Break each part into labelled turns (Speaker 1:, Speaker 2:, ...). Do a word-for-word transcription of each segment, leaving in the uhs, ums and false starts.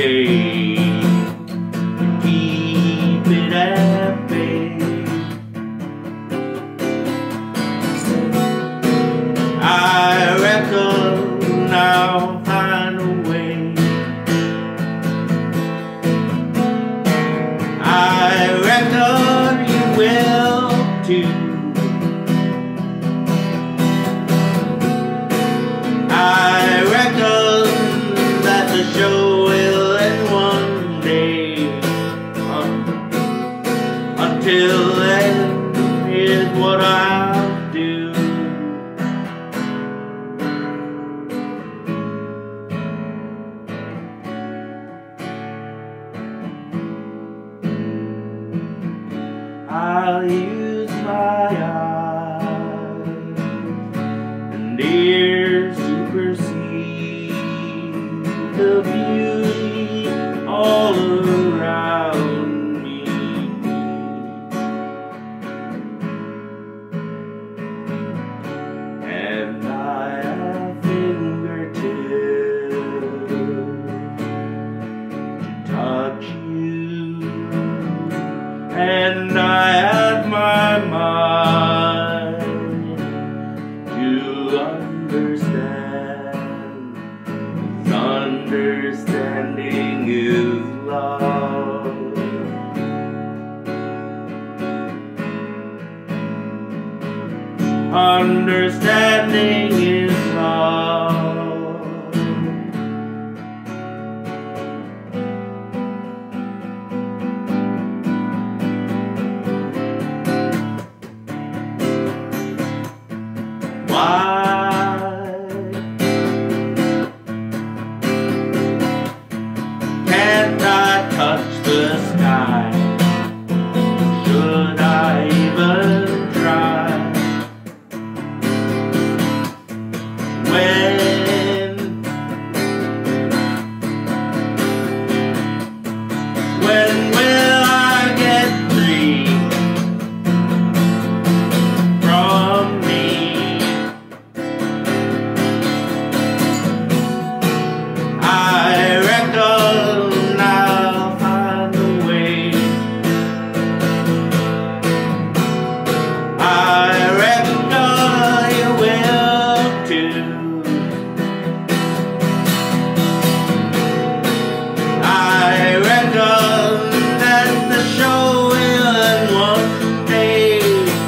Speaker 1: day to keep it at bay. I reckon I'll find a way. I reckon you will too. I reckon that the show will end one day. Uh, until then, here's what I'll do. I'll use my eyes and ears to perceive the beauty all around me, and I have fingertips to touch you, and I have my mind to understand. Understanding is love. Understanding is love. Why can't I touch the sky? Should I even try? When, when will I get free from me? I reckon I'll find a way. I reckon you will too. I reckon that the show will end one day.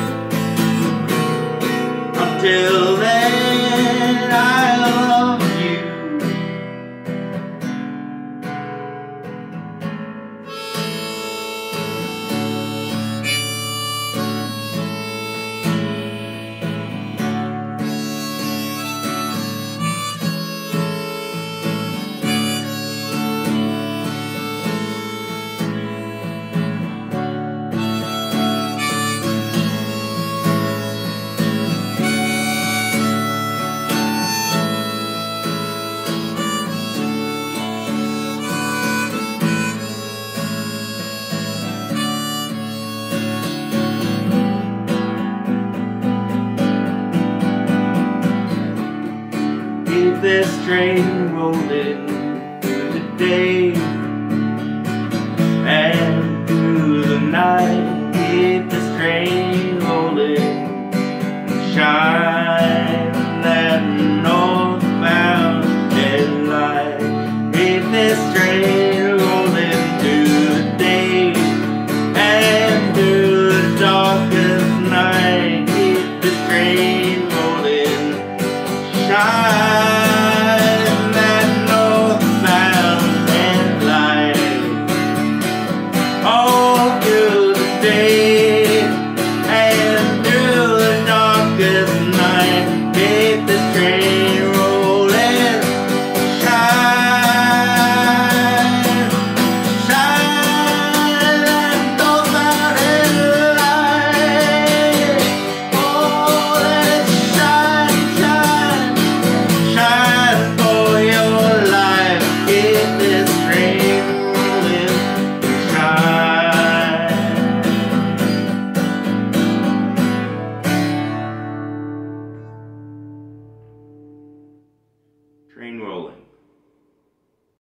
Speaker 1: Until then, I love you. Keep this train rolling through the day and through the night.